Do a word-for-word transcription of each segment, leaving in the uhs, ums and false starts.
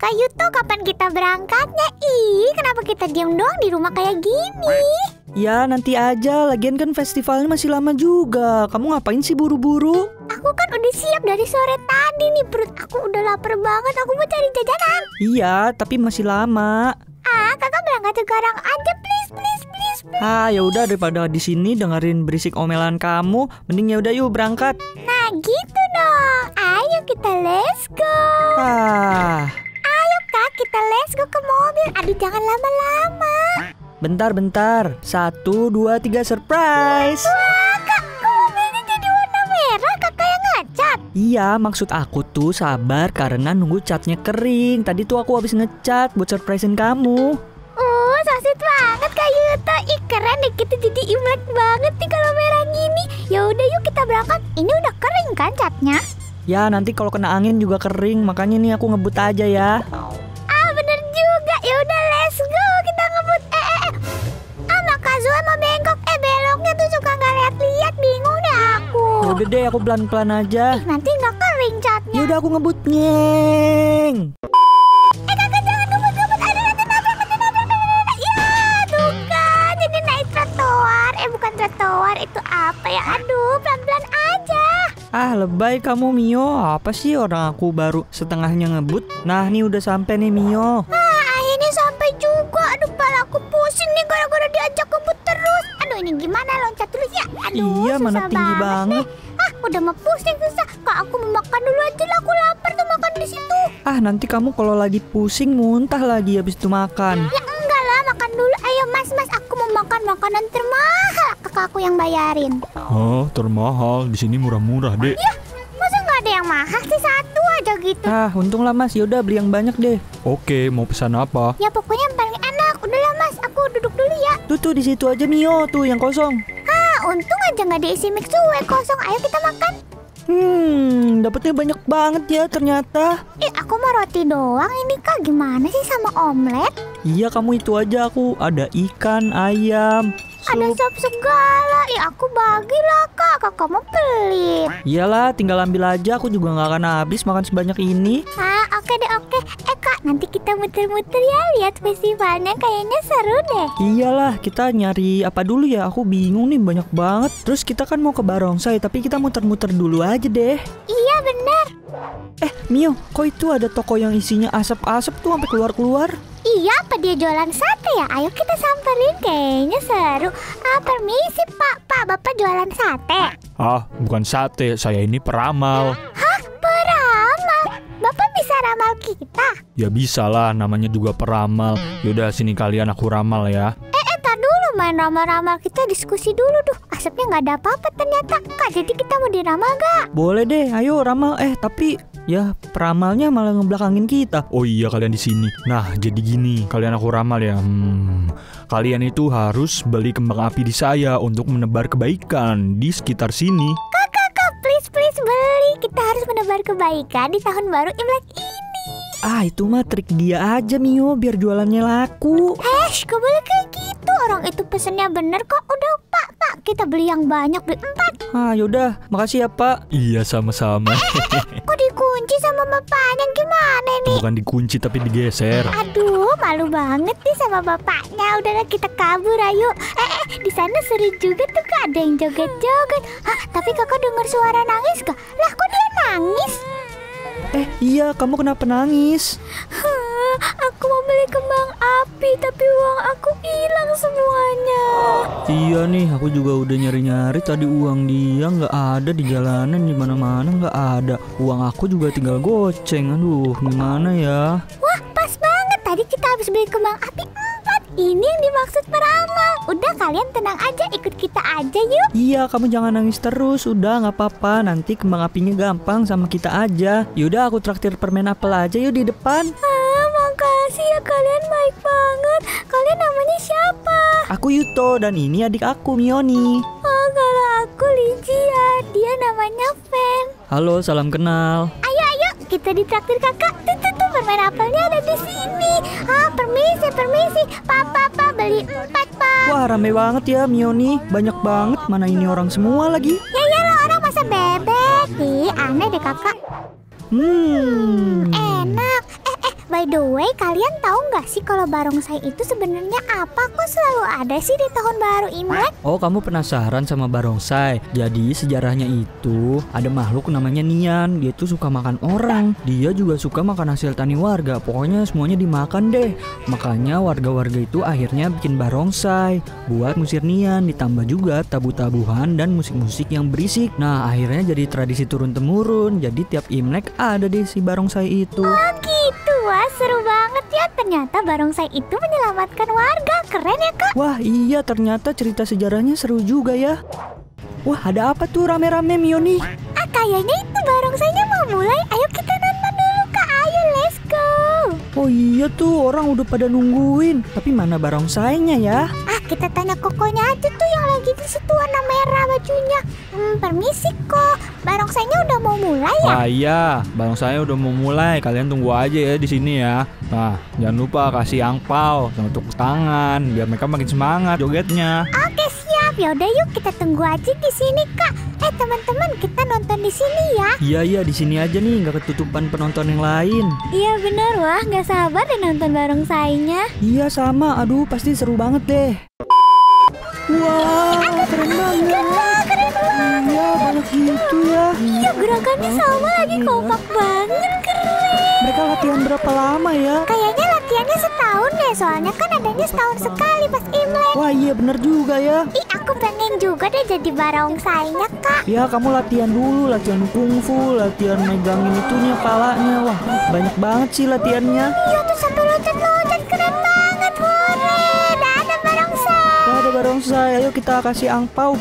Kak Yuto, kapan kita berangkatnya? Ih, kenapa kita diam doang di rumah kayak gini? Ya nanti aja, lagian kan festivalnya masih lama juga. Kamu ngapain sih buru-buru? Aku kan udah siap dari sore tadi nih, perut aku udah lapar banget. Aku mau cari jajanan. Iya, tapi masih lama. Ah, kakak berangkat sekarang aja, please, please, please, please. Ah, ya udah daripada di sini dengerin berisik omelan kamu, mending ya udah yuk berangkat. Nah, gitu dong. Ayo kita let's go. Ah, Ayo Kak, kita let's go ke mobil. Aduh, jangan lama-lama. bentar-bentar. Satu, dua, tiga, surprise. Wah, Kak, kok mobilnya jadi warna merah? Kakak yang ngecat. Iya, maksud aku tuh sabar karena nunggu catnya kering. Tadi tuh aku habis ngecat buat surprisein kamu. Oh, so sweet banget Kak Yuto. Ih, keren deh, kita jadi imlek banget nih kalau merah gini. Ya udah yuk kita berangkat. Ini udah kering kan catnya? Ya nanti kalau kena angin juga kering, makanya nih aku ngebut aja ya. Ah, bener juga. Ya udah let's go, kita ngebut. Eh, eh, eh. Ah, Makazuha mau bengkok. Eh, beloknya tuh suka nggak lihat-lihat. Bingung deh aku. Udah deh, aku pelan-pelan aja. Ih, nanti nggak kering catnya. Ya udah aku ngebut, nyeng. Eh, kakak jangan ngebut-ngebut. Ada nanti nabrak, nanti nabrak, nanti nabrak. Ya, tuh kan. Jadi naik trotoar. Eh, bukan trotoar. Itu apa ya? Aduh, pelan-pelan aja. Ah, lebay kamu Mio. Apa sih, orang aku baru setengahnya ngebut. Nah, nih udah sampai nih Mio. Ah, akhirnya sampai juga. Aduh, pala aku pusing nih gara-gara diajak ngebut terus. Aduh, ini gimana, loncat dulu ya? Aduh, Iya, mana susah tinggi banget. nih. Ah, udah mau pusing susah. Kak, aku mau makan dulu aja lah. Aku lapar tuh makan di situ. Ah, nanti kamu kalau lagi pusing muntah lagi habis itu makan. Ya enggak lah, makan dulu. Ayo mas, mas, aku mau makan makanan termahal. Kakak aku yang bayarin. Oh, termahal. Di sini murah-murah, Dek. Ya, masa nggak ada yang mahal sih, satu aja gitu. Ah, untung lah Mas. Yaudah beli yang banyak deh. Oke, mau pesan apa? Ya pokoknya yang paling enak. Udahlah mas, aku duduk dulu ya. Tuh tuh di situ aja Mio, tuh yang kosong. Ah, untung aja nggak diisi mixue kosong. Ayo kita makan. Hmm, dapetnya banyak banget ya ternyata. Eh, aku mau roti doang. Ini Kak, gimana sih sama omelet? Iya, kamu itu aja, aku ada ikan, ayam, Ada sup. sop segala. Ya aku bagilah Kak. Kakak mau pelit. Iyalah, tinggal ambil aja. Aku juga nggak akan habis makan sebanyak ini. Ah, oke deh, oke. Eh Kak, nanti kita muter-muter ya. Lihat festivalnya, kayaknya seru deh. Iyalah, kita nyari apa dulu ya? Aku bingung nih, banyak banget. Terus kita kan mau ke Barongsai, tapi kita muter-muter dulu aja deh. Iya bener. Eh, Mio, kok itu ada toko yang isinya asap-asap tuh sampai keluar-keluar? Iya, apa dia jualan sate ya? Ayo kita samperin, kayaknya seru. Ah, permisi Pak. Pak, Bapak jualan sate? Ah, bukan sate. Saya ini peramal. Hah? Peramal? Bapak bisa ramal kita? Ya bisa lah, namanya juga peramal. Yaudah, sini kalian aku ramal ya. Eh, eh, tar dulu, main ramal-ramal. Kita diskusi dulu. Duh, asapnya nggak ada apa-apa ternyata. Kak, jadi kita mau diramal gak? Boleh deh, ayo ramal. Eh, tapi ya peramalnya malah ngebelakangin kita. Oh iya, kalian di sini. Nah, jadi gini, kalian aku ramal ya. Hmm, kalian itu harus beli kembang api di saya untuk menebar kebaikan di sekitar sini. Kak, kak, kak, please, please beli. Kita harus menebar kebaikan di tahun baru Imlek ini. Ah, itu mah trik dia aja Mio, biar jualannya laku. Hesh, gak boleh kayak gitu. Orang itu pesennya bener kok. Udah Pak, Pak, kita beli yang banyak, beli empat. Ah, yaudah, makasih ya Pak. Iya, sama-sama. Kok dikunci sama bapaknya, gimana nih? Bukan dikunci tapi digeser. Aduh, malu banget nih sama bapaknya. Udahlah kita kabur, ayo. Eh, eh, di sana seru juga tuh Kak, ada yang joget-joget. Hah, tapi kakak dengar suara nangis gak? Lah, kok dia nangis? Eh, iya, kamu kenapa nangis? Huh, aku mau beli kembang api, tapi uang aku hilang semuanya. Iya nih, aku juga udah nyari-nyari tadi uang dia nggak ada di jalanan, di mana-mana nggak ada. Uang aku juga tinggal goceng. Aduh, gimana ya? Wah, pas banget. Tadi kita habis beli kembang api empat. Ini yang dimaksud peramal. Udah, kalian tenang aja, ikut kita aja yuk. Iya, kamu jangan nangis terus. Udah, nggak apa-apa. Nanti kembang apinya gampang sama kita aja. Yaudah, aku traktir permen apel aja yuk di depan. Ah, makasih ya, kalian baik banget. Kalian namanya siapa? Aku Yuto dan ini adik aku Mioni. Oh, kalau aku Lygia. Dia namanya Fen. Halo, salam kenal. Ayo, ayo, kita ditraktir kakak. Tuh, tuh, tuh, permen apelnya ada di sini. Ah, permisi, permisi. Papa, papa, beli empat, Pak. Wah, rame banget ya Mioni. Banyak banget. Mana ini orang semua lagi? Ya, ya lo orang masa bebek. Ih, aneh deh kakak. Hmm. Enak. Eh, eh, by the way, kalian tahu nggak sih kalau barongsai itu sebenarnya apa? Kok selalu ada sih di tahun baru Imlek? Oh, kamu penasaran sama barongsai? Jadi sejarahnya itu ada makhluk namanya Nian. Dia tuh suka makan orang. Dia juga suka makan hasil tani warga. Pokoknya semuanya dimakan deh. Makanya warga-warga itu akhirnya bikin barongsai buat ngusir Nian. Ditambah juga tabu-tabuhan dan musik-musik yang berisik. Nah, akhirnya jadi tradisi turun-temurun. Jadi tiap Imlek ada deh si barongsai itu. Oh gitu, wah seru banget ya. Ternyata barongsai itu menyelamatkan warga. Keren ya Kak? Wah iya, ternyata cerita sejarahnya seru juga ya. Wah, ada apa tuh rame-rame Mioni? Ah, kayaknya itu barongsainya mau mulai. Ayo kita nonton dulu Kak, ayo let's go. Oh iya tuh, orang udah pada nungguin. Tapi mana barongsainya ya? Ah, kita tanya kokonya aja tuh yang lagi di situ warna merah bajunya. Hmm, permisi kok, barongsainya udah mau mulai ya? Wah iya, barongsainya udah mau mulai. Kalian tunggu aja ya di sini ya. Nah, jangan lupa kasih angpau sama tepuk tangan biar mereka makin semangat jogetnya. Oke siap, yaudah yuk kita tunggu aja di sini Kak. Eh teman-teman, kita nonton di sini ya. Iya iya, di sini aja nih, nggak ketutupan penonton yang lain. Iya bener, wah nggak sabar deh nonton barongsainya. Iya sama, aduh pasti seru banget deh. Wah, keren banget. Keren banget. Iya, banyak gitu ya. Iya, gerakannya sama lagi, kompak banget, keren. Mereka latihan berapa lama ya? Kayaknya latihannya setahun deh, soalnya kan adanya setahun sekali pas Imlek. Wah iya bener juga ya. Ih, aku pengen juga deh jadi barongsainya Kak. Ya kamu latihan dulu, latihan kungfu, latihan megangin itunya palanya. Wah banyak banget sih latihannya. Iya tuh sampai loncat-loncat, keren banget. Hore, dadah barongsai. Ada barongsai, ayo kita kasih angpau.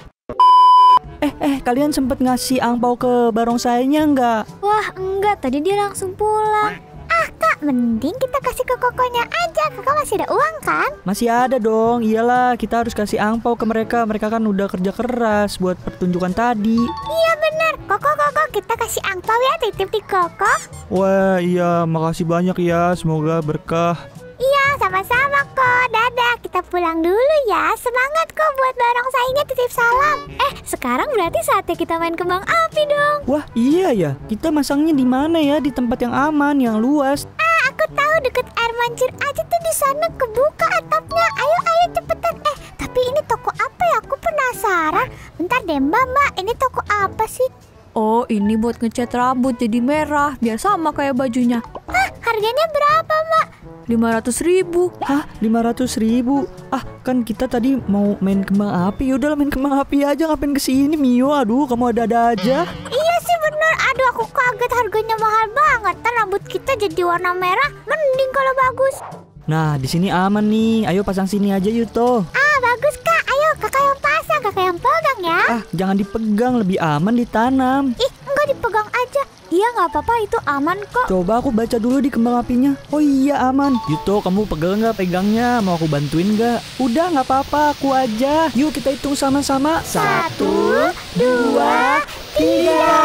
Eh eh kalian sempet ngasih angpau ke barongsainya nggak? Wah enggak, tadi dia langsung pulang. Ah Kak, mending kita kasih ke kokonya aja. Kakak masih ada uang kan? Masih ada dong, iyalah kita harus kasih angpau ke mereka. Mereka kan udah kerja keras buat pertunjukan tadi. Iya bener, Koko Koko kita kasih angpau ya, titip di Koko. Wah iya, makasih banyak ya. Semoga berkah. Iya sama-sama kok, dadah, kita pulang dulu ya. Semangat kok buat barongsainya, titip salam. Eh sekarang berarti saatnya kita main kembang api dong. Wah iya ya, kita masangnya di mana ya? Di tempat yang aman, yang luas. Ah aku tahu, deket air mancur aja tuh, di sana kebuka atapnya. Ayo ayo cepetan. Eh tapi ini toko apa ya? Aku penasaran. Bentar deh mbak, mbak ini toko apa sih? Oh, ini buat ngecat rambut jadi merah, biar sama kayak bajunya. Hah, harganya berapa mbak? lima ratus ribu. Hah, lima ratus ribu? Ah, kan kita tadi mau main kembang api. Yaudah main kembang api aja, ngapain kesini Mio? Aduh, kamu ada-ada aja. Iya sih bener, aduh aku kaget harganya mahal banget. Kan rambut kita jadi warna merah, mending kalau bagus. Nah, di sini aman nih. Ayo pasang sini aja Yuto. Ah bagus kak, ayo kakak yang pasang, kakak yang pegang ya. Ah, jangan dipegang, lebih aman ditanam. Ih, enggak dipegang aja. Iya nggak apa-apa, itu aman kok. Coba aku baca dulu di kembang apinya. Oh iya aman. Yuto, kamu pegel nggak pegangnya? Mau aku bantuin nggak? Udah nggak apa-apa, aku aja. Yuk kita hitung sama-sama. Satu, dua, tiga.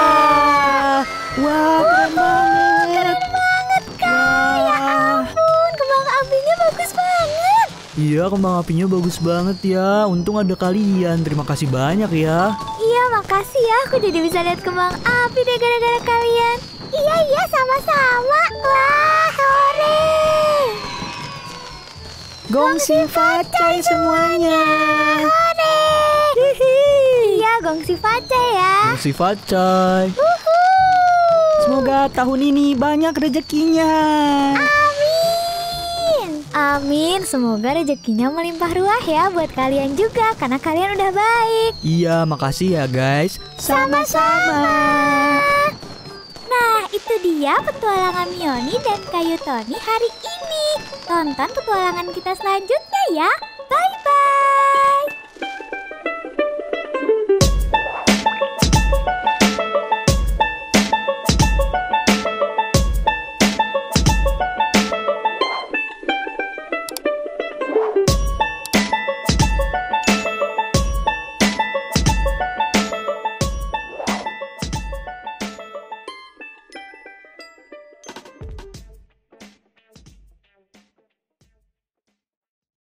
Wah, keren banget. Keren banget kak. Ya ampun, kembang apinya bagus banget. Iya, kembang apinya bagus banget ya. Untung ada kalian. Terima kasih banyak ya. Iya makasih ya, aku jadi bisa lihat kembang api deh gara-gara kalian. Iya iya sama-sama. Wah hore. Gongsi facai semuanya. Hore. Hihi. Iya gongsi facai ya. Gongsi facai. Uhuh. Semoga tahun ini banyak rezekinya. Amin. Amin, semoga rezekinya melimpah ruah ya buat kalian juga, karena kalian udah baik. Iya, makasih ya guys. Sama-sama. Nah, itu dia petualangan Mioni dan Kayu Tony hari ini. Tonton petualangan kita selanjutnya ya.